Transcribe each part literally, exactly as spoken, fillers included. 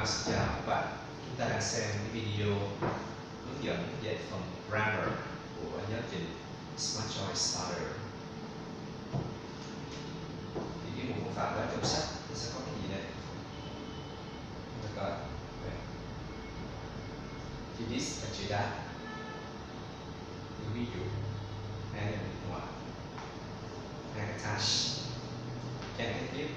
À, xin chào các bạn, chúng ta đang xem cái video hướng dẫn dạy phần grammar của giáo trình Smart Choice Starter. Thì cái mục mô phạm đó trong sách nó sẽ có cái gì đây? Chúng ta coi. Okay. Thì this là chữ đáp. Ví dụ, hai là bên ngoài, hai là attach. Trang kế tiếp.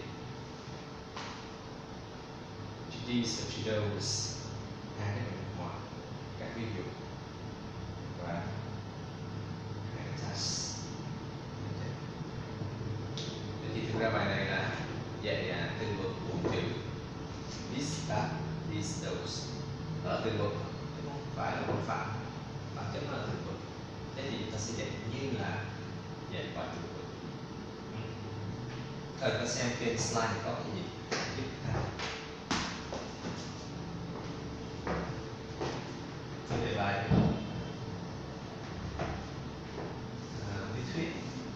Chữ these là chữ those, hai là bên ngoài, các ví dụ và hai là attach. Thì thực ra bài này là dạy à, từ vựng bốn chữ this, that, these, those. Đó là từ vựng, không phải là mô phạm, bản chất nó là từ vựng. Thế thì chúng ta sẽ dạy như là dạy bài từ vựng. Thời ta xem trên slide thì có cái gì giúp ta. Chủ đề bài à, lý thuyết.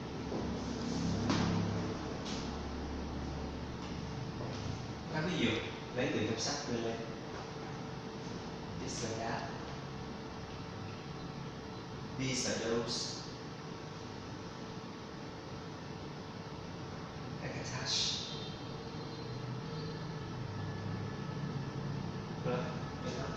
Các ví dụ lấy từ trong sách đưa lên. This and that. These are those. I can touch. Rồi, được không?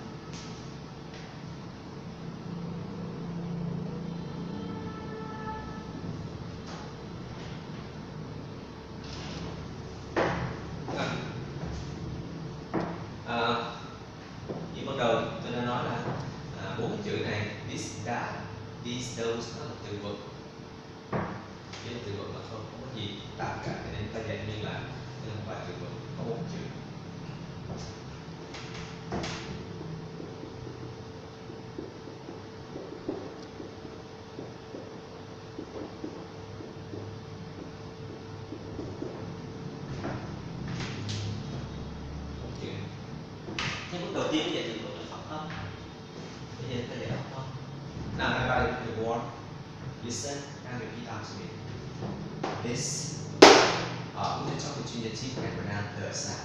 À, như ban đầu tôi đã nói là à, bốn chữ này this, that, these, those nó là từ vựng. Với từ vựng mà thôi, không có gì tạm cả, nên ta dạy như là như là một bài từ vựng có bốn chữ. Nhưng bước đầu tiên dạy từ vựng là phẳng âm. Bây giờ ta dạy phẳng âm. Now everybody put the word. Listen and repeat after me. This. Ở cũng trong cái chuyên gia chip and pronoun the sound.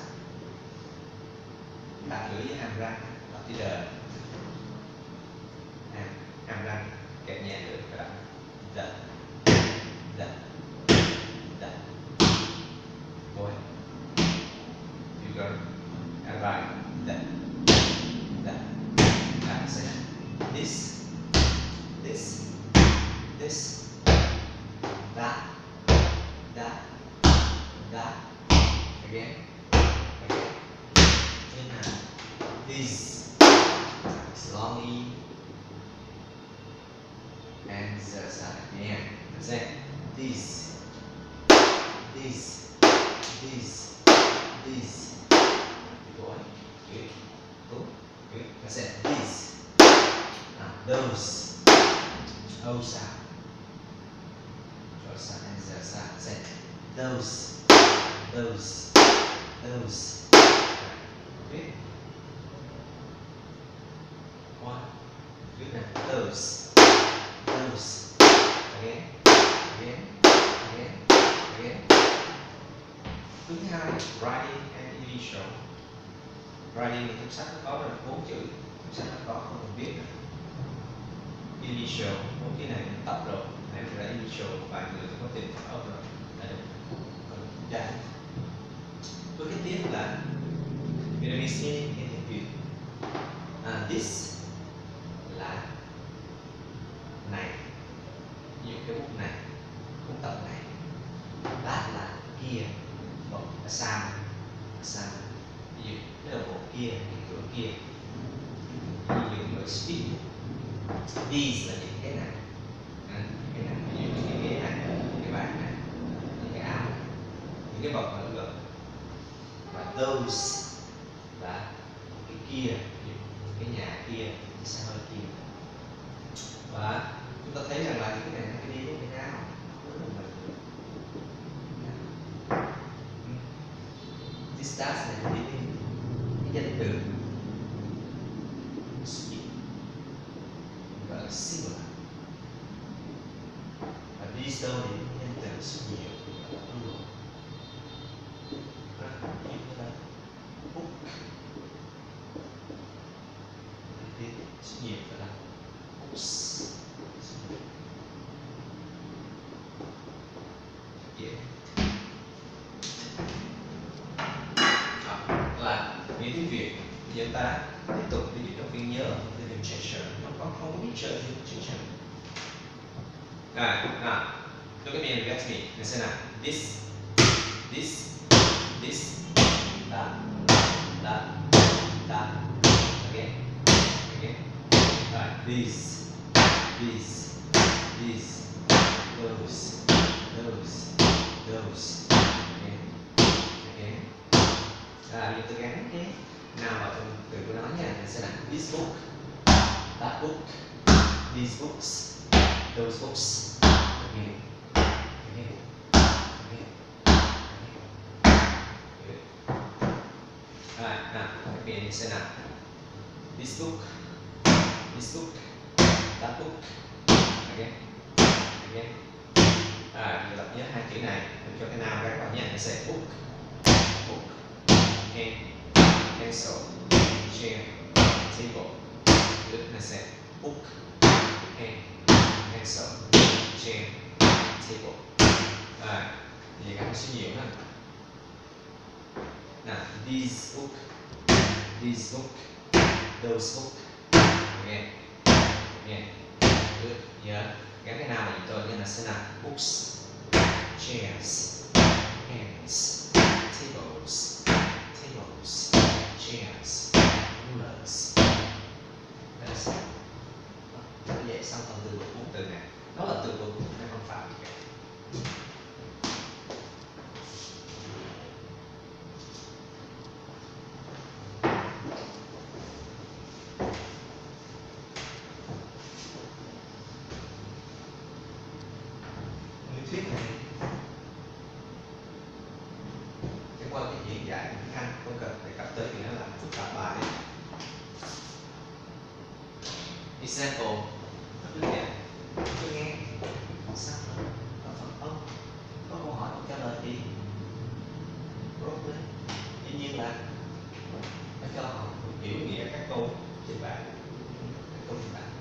Đặt lưỡi với hàm răng, đọc chữ the. Hàm, hàm răng kẹp nhẹ lưỡi các bạn. The. The. The. Boy. You girl. Everybody. The. The. Now say this. This. This. That. That. That. Again. Again. Then uh, this. Slowly. And the side again. That's it. This. This. This. This. Good boy. Good. Good. Good. That's it. This. Now those. Those sound. Those sound and the side. That's it. Those. Those. Those. Okay. One. Good now. Those. Those. Again. Again. Again. Again. Thứ hai, writing and initial. Writing trong sách nó có là bốn chữ, trong sách nó có không cần viết. Initial, bốn cái này mình tập rồi. Nãy mình đã initial một vài người có tiền phát âm rồi. Đây là bước kế tiếp là Vietnamese meaning and tiếng Việt. À, this là này, ví dụ cái bút này, bút tập này. That là kia, một là sao, sao. Ví dụ cái đồng hồ kia, cái cửa kia. Ví dụ người speak. These là những cái này, à, cái này, ví dụ những cái ghế này, những cái bàn này, những cái áo này, những cái bậc ở gần. Và those là cái kia, cái nhà kia, cái xe hơi kia. Và chúng ta thấy rằng là những cái này nó cái đi với cái nào. This does này đi với cái danh từ speak, gọi là singular. Và these đâu thì danh từ số nhiều, plural. Book. Nhiều phải là oops. Dễ. Đó, là nghĩ tiếng Việt. Giờ ta tiếp tục đi dùng trong phiên nhớ để dùng gesture. Nó có không có biết chơi thì gesture. Rồi, nào. Look at me and react to me. Listen now. This, this, this, that, that, that. Okay. Okay. Right. These, these, these, those, those, those. Okay. Okay. Rồi, giờ tôi gắn cái nào vào trong từ của nó nha. Listen now. This book, that book, these books, those books. Okay. Okay. Okay. Good. Alright, now, again, listen now. This book, this book, that book. Again. Again. Alright, giờ đọc nhớ hai chữ này. Mình cho cái nào gắn vào nha. Mình sẽ book, book, pen, pencil, chair, table. Good. Mình sẽ book, pen, pencil, chair, table. Alright, vậy gắn số nhiều ha. Now, these book, these book, those book. Again, again. Good. Yeah. Gắn cái nào mà tôi như là sẽ là books, chairs, pens, tables, tables, chairs, rulers. Đó là sao? Đó, vậy xong phần từ vựng bốn từ này. Đó là từ vựng hay văn phạm. Thuyết này cái qua cái diễn giải tiếng Anh không cần phải cập tới thì nó làm phức tạp bài. Example, ví dụ tôi nghe sao ở phần âm có câu hỏi không trả lời thì problem. Dĩ nhiên là phải cho họ hiểu nghĩa các câu trên bảng, các câu trên bảng.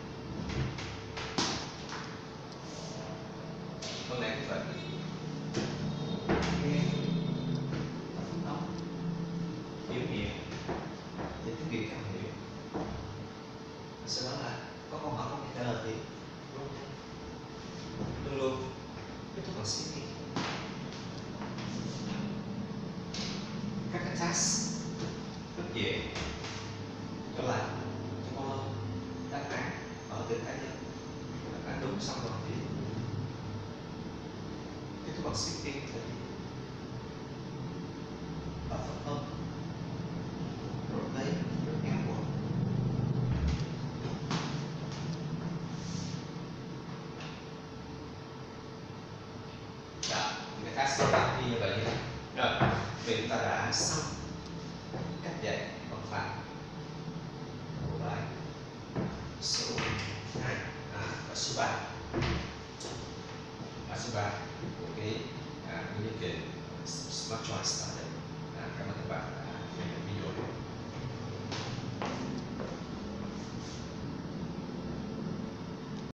Câu này cũng vậy. Nghe nó hiểu nghĩa thì tiếng Việt không hiểu. Sau đó là có câu hỏi không trả lời thì luôn luôn kết thúc bằng speaking. Các cái task rất dễ cho làm cho con đáp án ở từng cá nhân, đáp án đúng xong rồi thì kết thúc bằng speaking thì ở phần âm rồi lấy rồi nghe của đó, người ta sẽ làm như vậy. Rồi, vì chúng ta đã xong cách dạy văn phạm của bài số hai à, và số ba, và số ba của cái à, cái chương trình Smart Choice Starter. À, cảm ơn các bạn đã xem video này.